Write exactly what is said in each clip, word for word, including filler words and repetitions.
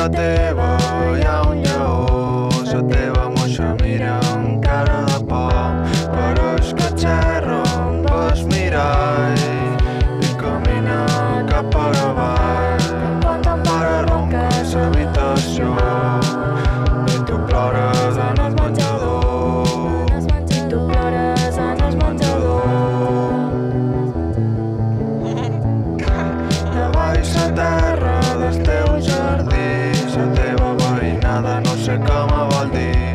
casa teva hi ha un lleó, la teva moixa mira amb cara de por, però és que xerra amb el mirall i camina cap a avall. Ta mare ronca a l'habitació i tu plores en el menjador. I tu plores en el menjador. De baix a terra del teu jardí, la teva veïnada no sé com vol dir.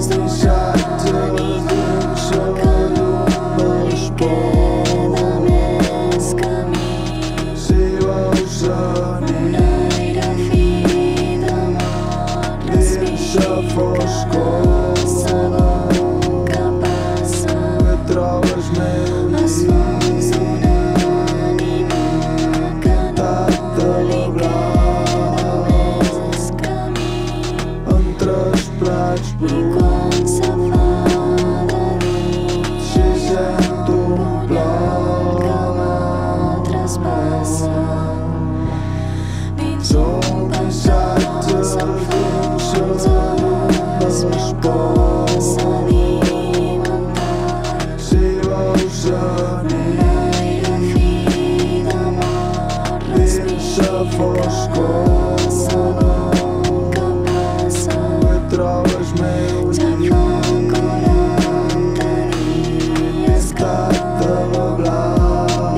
missatge dins la llum dels pous. Si veus la nit dins la foscor, que trobes meu llit pintat de blau entre els prats bruts. Si sento un plor són missatges dins la llum dels pous. Si veus la nit dins la foscor, que trobes meu llit pintat de blau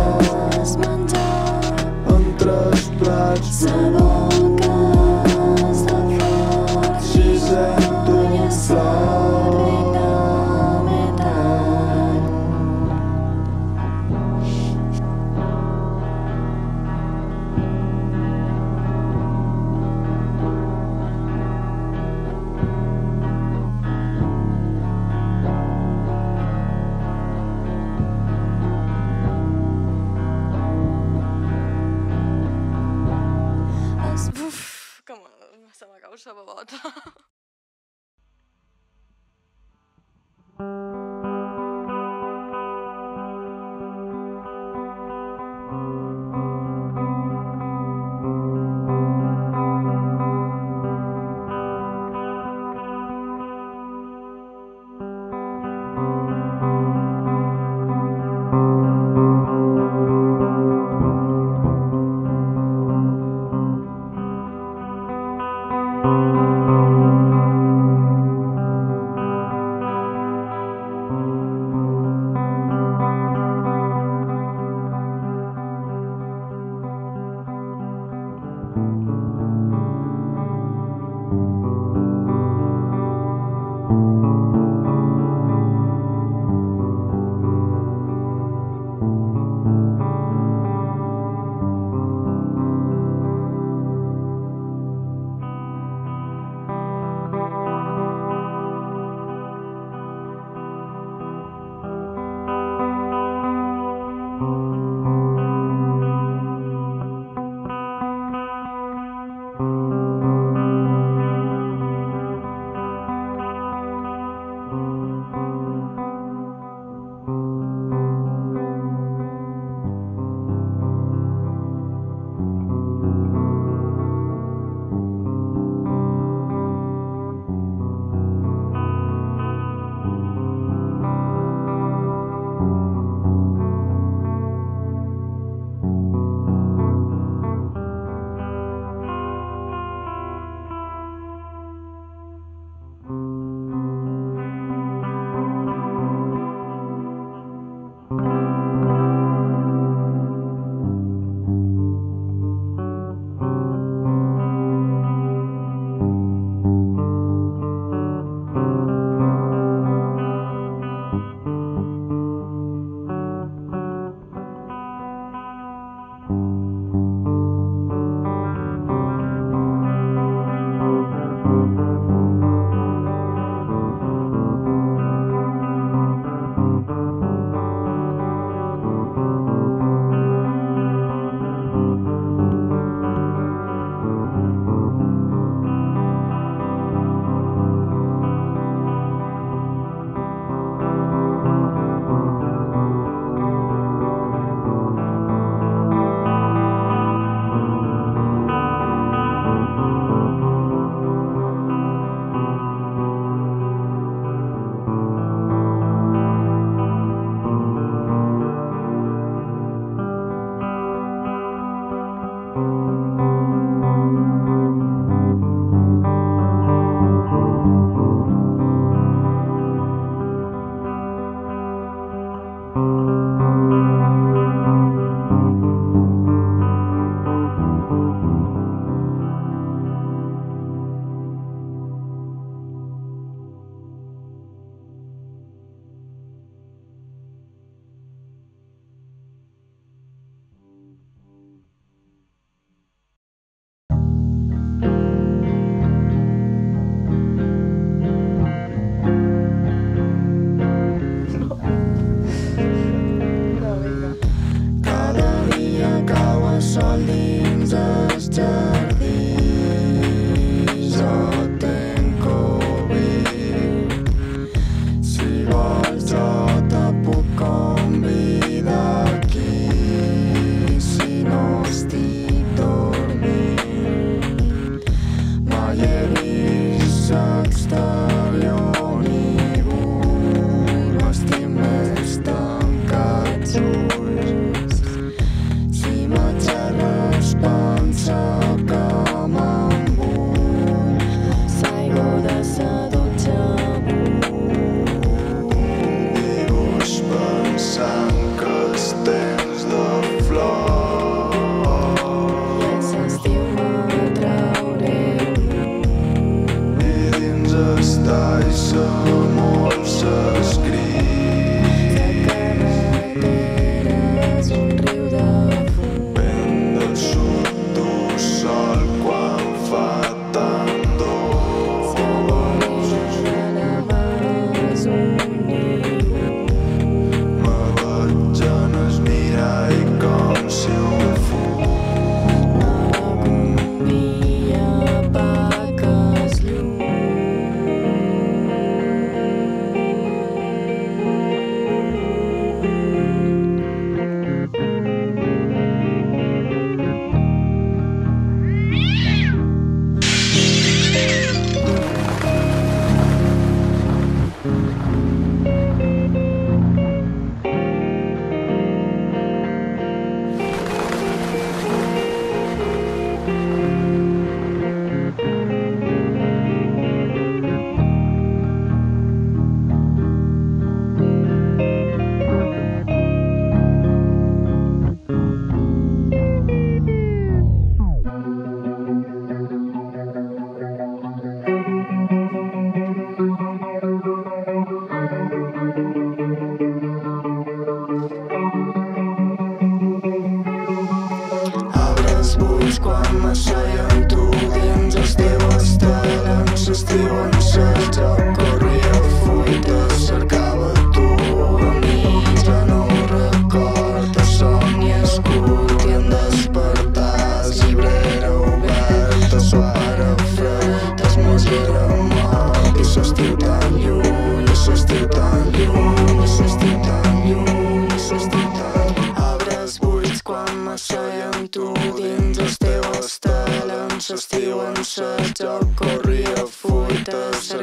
entre els prats bruts. Si sento un plor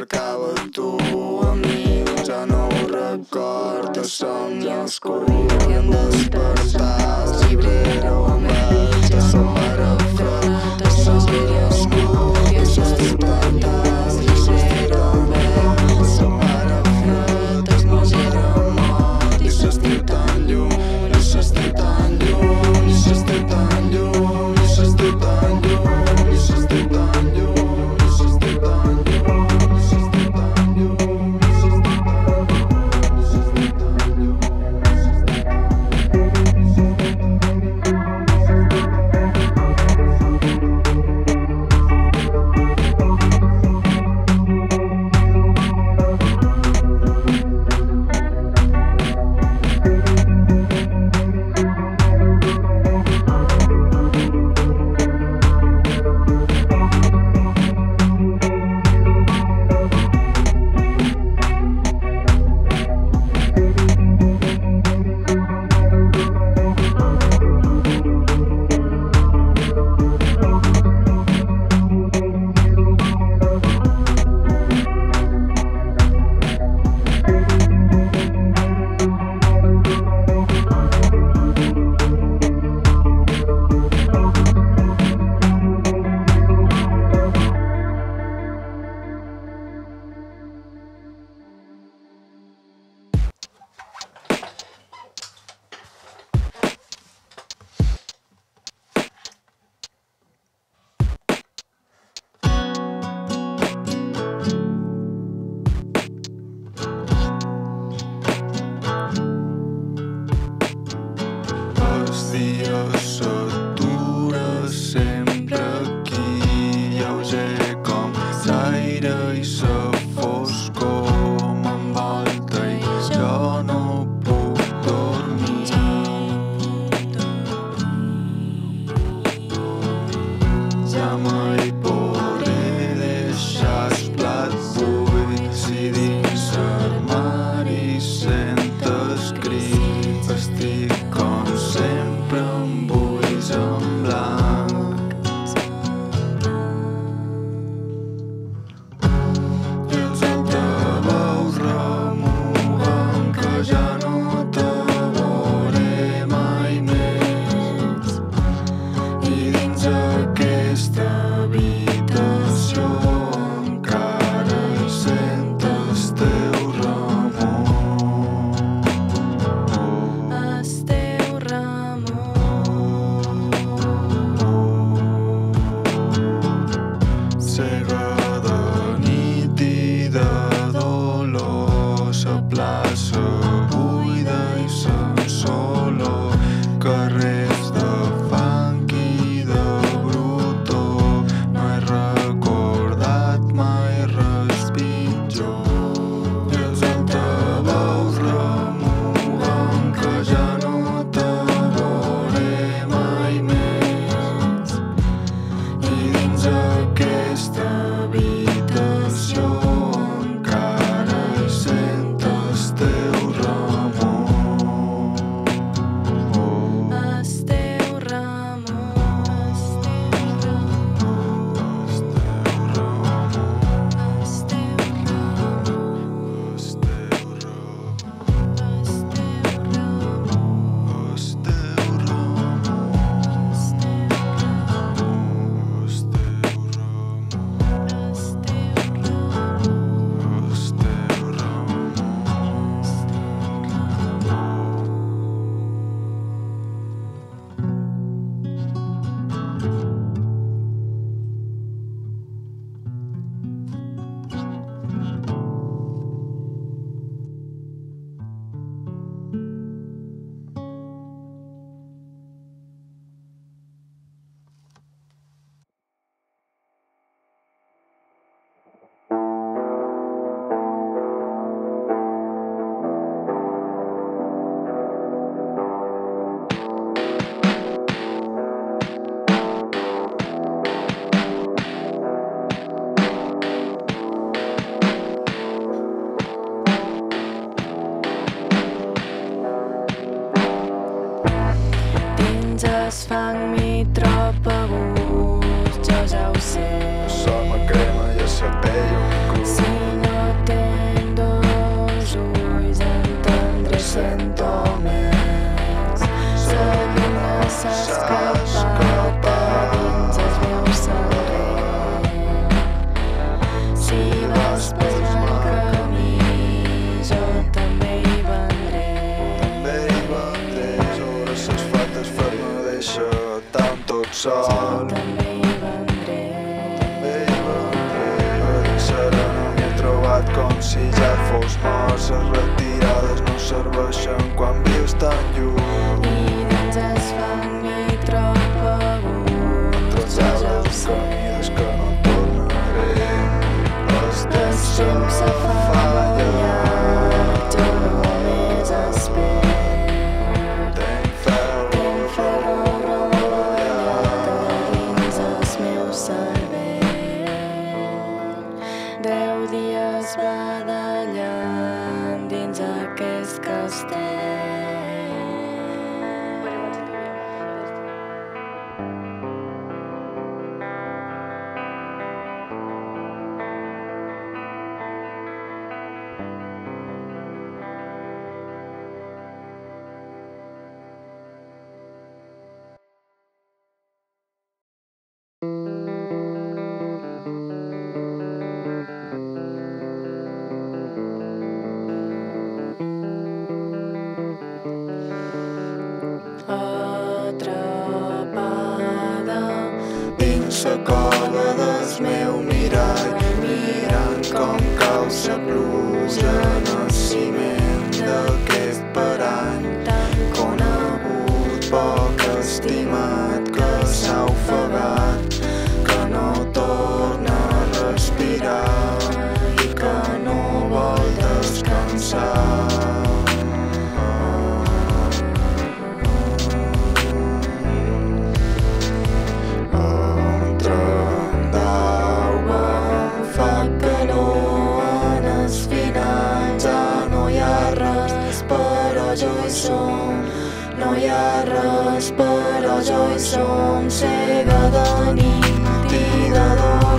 cercava tu, amic, ja no ho recordo. Somnis que volien despertar, el llibre ho enveig, el seu pare fred, els seus vídeos curts i els seus despertars. El llibre ho enveig, el seu pare fred, els meus eren mort i s'estiu tan lluny, i s'estiu tan lluny, i s'estiu tan lluny, i s'estiu tan lluny, i s'estiu tan lluny, i s'estiu tan lluny, i s'estiu tan lluny, i s'estiu tan lluny. sol. També hi vendré. També hi vendré. Serena m'hi he trobat com si ja fos mort. Les retirades no serveixen quan vius tan lluny. I dins es fan micropaguts. Trobades camides que no tornaré. El temps se fa fallar. Jo només espero. Tenc fel Tinc ferro rovellat dins el meu cervell. Deu dies badallant dins aquest castell. Atrapada dins la cova del meu mirall, mirant com cau la pluja en el ciment d'aquest parany tan conegut, poc estimat, que s'ha ofegat, que no torna a respirar i que no vol descansar. Jo hi som, no hi ha res, però jo hi som, cega de nit i de dor.